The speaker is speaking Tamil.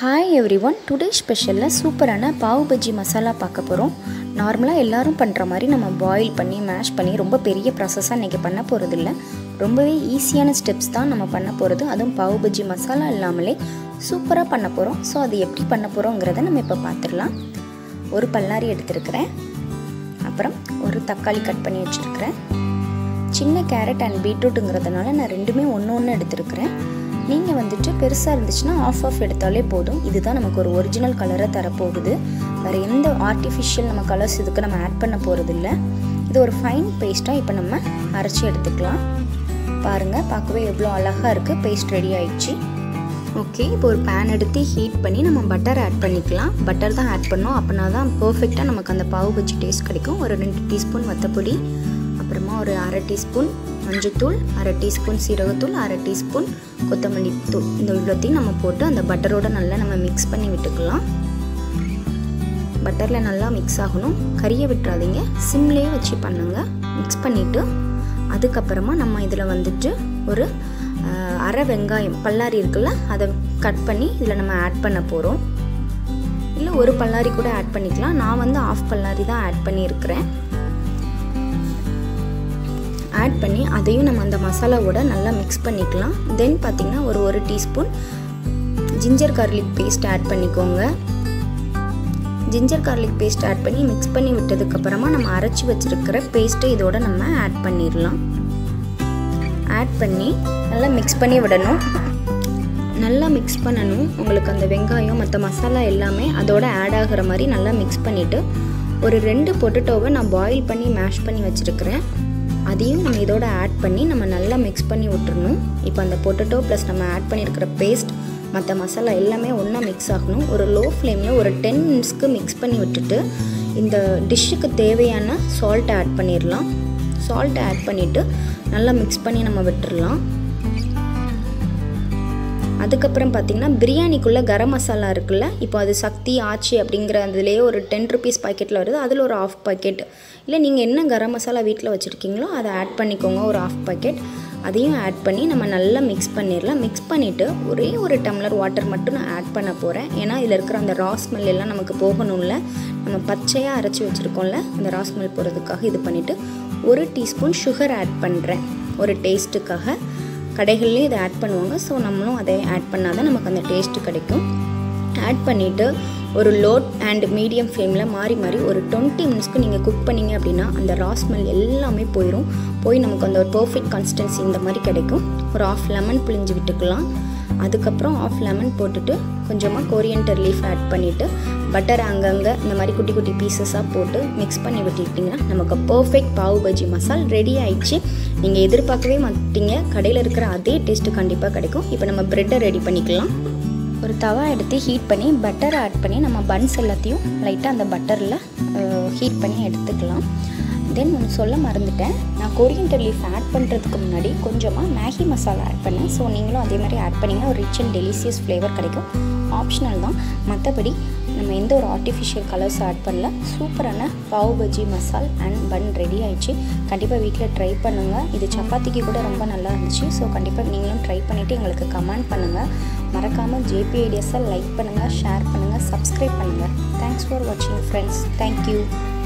Hi everyone, today special சூப்பரான பாவ் பஜ்ஜி மசாலா பார்க்க போறோம். நார்மலா எல்லாரும் பண்ற மாதிரி நம்ம பாயில் பண்ணி மேஷ் பண்ணி ரொம்ப பெரிய process-ஆ இன்னைக்கு பண்ண போறது இல்ல. ரொம்பவே ஈஸியான ஸ்டெப்ஸ் தான் நம்ம பண்ண போறது. அதுவும் பாவ் பஜ்ஜி மசாலா இல்லாமலே சூப்பரா பண்ண போறோம். சோ அது எப்படி பண்ண போறோம்ங்கறத நம்ம இப்ப பாத்துறலாம். ஒரு பல்லாரி எடுத்துக்கிறேன். அப்புறம் ஒரு தக்காளி கட் பண்ணி வச்சிருக்கேன். சின்ன கேரட் and பீட்ரூட்ங்கறதனால நான் ரெண்டுமே ஒண்ணு எடுத்துக்கிறேன். நீங்க வந்துட்டு பெருசா இருந்துச்சுனா ஆஃப் எடுத்தாலே போதும். இதுதான் நமக்கு ஒரு ஒரிஜினல் கலரை தர போகுது. வேற எந்த ஆர்ட்டிஃபிஷியல் நம்ம கலர்ஸ் இதுக்கு நம்ம ஆட் பண்ண போறது இல்ல. இது ஒரு ஃபைன் பேஸ்டா இப்போ நம்ம அரைச்சு எடுத்துக்கலாம். பாருங்க, பார்க்கவே எவ்வளவு அழகா இருக்கு. பேஸ்ட் ரெடி ஆயிடுச்சு. ஓகே, இப்போ ஒரு pan எடுத்து ஹீட் பண்ணி நம்ம பட்டர் ஆட் பண்ணிக்கலாம். பட்டர் தான் ஆட் பண்ணோம். அப்பனா தான் பெர்ஃபெக்ட்டா நமக்கு அந்த பாவ் பஜ்ஜி டேஸ்ட் கிடைக்கும். ஒரு 2 டீஸ்பூன் வத்தப்பொடி, அப்புறமா ஒரு 1/2 டீஸ்பூன் மஞ்சள்தூள், 1/2 டீஸ்பூன் சீரகத்தூள், 1/2 டீஸ்பூன் கொத்தமல்லி தூள். இந்த இவ்வளோத்தையும் நம்ம போட்டு அந்த பட்டரோட நல்லா நம்ம மிக்ஸ் பண்ணி விட்டுக்கலாம். பட்டரில் நல்லா மிக்ஸ் ஆகணும். கறியை விட்டுறாதீங்க, சிம்லேயே வச்சு பண்ணுங்க. மிக்ஸ் பண்ணிவிட்டு அதுக்கப்புறமா நம்ம இதில் வந்துட்டு ஒரு அரை வெங்காயம் பல்லாரி இருக்குல்ல, அதை கட் பண்ணி இதில் நம்ம ஆட் பண்ண போகிறோம். இல்லை ஒரு பல்லாரி கூட ஆட் பண்ணிக்கலாம். நான் வந்து ஆஃப் பல்லாரி தான் ஆட் பண்ணியிருக்கிறேன். ஆட் பண்ணி அதையும் நம்ம அந்த மசாலாவோட நல்லா மிக்ஸ் பண்ணிக்கலாம். தென் பார்த்தீங்கன்னா ஒரு teaspoon ginger garlic paste add பண்ணிக்கோங்க. ஜிஞ்சர் கார்லிக் பேஸ்ட் ஆட் பண்ணி மிக்ஸ் பண்ணி விட்டதுக்கப்புறமா நம்ம அரைச்சி வச்சிருக்கிற பேஸ்ட்டை இதோட நம்ம ஆட் பண்ணிடலாம். ஆட் பண்ணி நல்லா மிக்ஸ் பண்ணி விடணும். நல்லா மிக்ஸ் பண்ணணும். உங்களுக்கு அந்த வெங்காயம் மற்ற மசாலா எல்லாமே அதோட ஆட் ஆகிற மாதிரி நல்லா மிக்ஸ் பண்ணிவிட்டு ஒரு 2 பொட்டேட்டோவை நான் பாயில் பண்ணி மேஷ் பண்ணி வச்சுருக்கிறேன். அதையும் நம்ம இதோட ஆட் பண்ணி நம்ம நல்லா மிக்ஸ் பண்ணி விட்டுறணும். இப்போ அந்த பொட்டேட்டோ ப்ளஸ் நம்ம ஆட் பண்ணியிருக்கிற பேஸ்ட் மற்ற மசாலா எல்லாமே ஒன்றா மிக்ஸ் ஆகணும். ஒரு லோ ஃப்ளேமில் ஒரு 10 மினிட்ஸ்க்கு மிக்ஸ் பண்ணி விட்டுட்டு இந்த டிஷ்ஷுக்கு தேவையான சால்ட் ஆட் பண்ணிடலாம். சால்ட் ஆட் பண்ணிவிட்டு நல்லா மிக்ஸ் பண்ணி நம்ம விட்டுடலாம். அதுக்கப்புறம் பார்த்திங்கன்னா பிரியாணிக்குள்ளே கரம் மசாலா இருக்குல்ல, இப்போ அது சக்தி ஆச்சி அப்படிங்கிற அதுலேயே ஒரு 10 ருபீஸ் பாக்கெட்டில் வருது. அதில் ஒரு 1/2 பாக்கெட், இல்லை நீங்கள் என்ன கரம் மசாலா வீட்டில் வச்சுருக்கீங்களோ அதை ஆட் பண்ணிக்கோங்க. ஒரு 1/2 பாக்கெட் அதையும் ஆட் பண்ணி நம்ம நல்லா மிக்ஸ் பண்ணிடலாம். மிக்ஸ் பண்ணிவிட்டு ஒரே ஒரு டம்ளர் வாட்டர் மட்டும் நான் ஆட் பண்ண போகிறேன். ஏன்னா இதில் இருக்கிற அந்த ரா ஸ்மெல் எல்லாம் நமக்கு போகணும்ல. நம்ம பச்சையாக அரைச்சி வச்சுருக்கோம்ல, அந்த ரா ஸ்மெல் போகிறதுக்காக இது பண்ணிவிட்டு 1 டீஸ்பூன் சுகர் ஆட் பண்ணுறேன். ஒரு டேஸ்ட்டுக்காக கடைகள்லேயும் இதை ஆட் பண்ணுவாங்க. ஸோ நம்மளும் அதை ஆட் பண்ணால் தான் நமக்கு அந்த டேஸ்ட்டு கிடைக்கும். ஆட் பண்ணிவிட்டு ஒரு லோ அண்ட் மீடியம் ஃப்ளேமில் மாறி மாறி ஒரு 20 மினிட்ஸ்க்கு நீங்கள் குக் பண்ணிங்க அப்படின்னா அந்த ரா ஸ்மெல் எல்லாமே போய் நமக்கு அந்த ஒரு பர்ஃபெக்ட் கன்சிஸ்டன்சி இந்த மாதிரி கிடைக்கும். ஒரு 1/2 லெமன் பிழிஞ்சு விட்டுக்கலாம். அதுக்கப்புறம் 1/2 லெமன் போட்டுட்டு கொஞ்சமாக கொரியண்டர் லீஃப் ஆட் பண்ணிவிட்டு பட்டர் அங்கங்கே இந்த மாதிரி குட்டி குட்டி பீசஸாக போட்டு மிக்ஸ் பண்ணி விட்டுட்டிங்கன்னா நமக்கு பர்ஃபெக்ட் பாவ் பஜ்ஜி மசால் ரெடி ஆயிடுச்சு. நீங்கள் எதிர்பார்க்கவே மாட்டீங்க, கடையில் இருக்கிற அதே டேஸ்ட்டு கண்டிப்பாக கிடைக்கும். இப்போ நம்ம ப்ரெட்டை ரெடி பண்ணிக்கலாம். ஒரு தவா எடுத்து ஹீட் பண்ணி பட்டர் ஆட் பண்ணி நம்ம பன்ஸ் எல்லாத்தையும் லைட்டாக அந்த பட்டரில் ஹீட் பண்ணி எடுத்துக்கலாம். தென் ஒன்று சொல்ல மறந்துட்டேன், நான் கொரியண்டர் லீஃப் ஆட் பண்ணுறதுக்கு முன்னாடி கொஞ்சமாக மேகி மசாலா ஆட் பண்ணேன். ஸோ நீங்களும் அதே மாதிரி ஆட் பண்ணிங்கன்னா ஒரு ரிச் அண்ட் டெலிசியஸ் ஃப்ளேவர் கிடைக்கும். ஆப்ஷனல் தான். மற்றபடி நம்ம எந்த ஒரு ஆர்டிஃபிஷியல் கலர்ஸ் ஆட் பண்ணல. சூப்பரான பாவ் பஜ்ஜி மசால் அண்ட் பன் ரெடி ஆயிடுச்சு. கண்டிப்பாக வீட்டில் ட்ரை பண்ணுங்கள். இது சப்பாத்திக்கு கூட ரொம்ப நல்லா இருந்துச்சு. ஸோ கண்டிப்பாக நீங்களும் ட்ரை பண்ணிவிட்டு எங்களுக்கு கமெண்ட் பண்ணுங்கள். மறக்காமல் ஜேபி ஐடியாஸை லைக் பண்ணுங்கள், ஷேர் பண்ணுங்கள், சப்ஸ்கிரைப் பண்ணுங்கள். தேங்க்ஸ் ஃபார் வாட்சிங் ஃப்ரெண்ட்ஸ். தேங்க்யூ.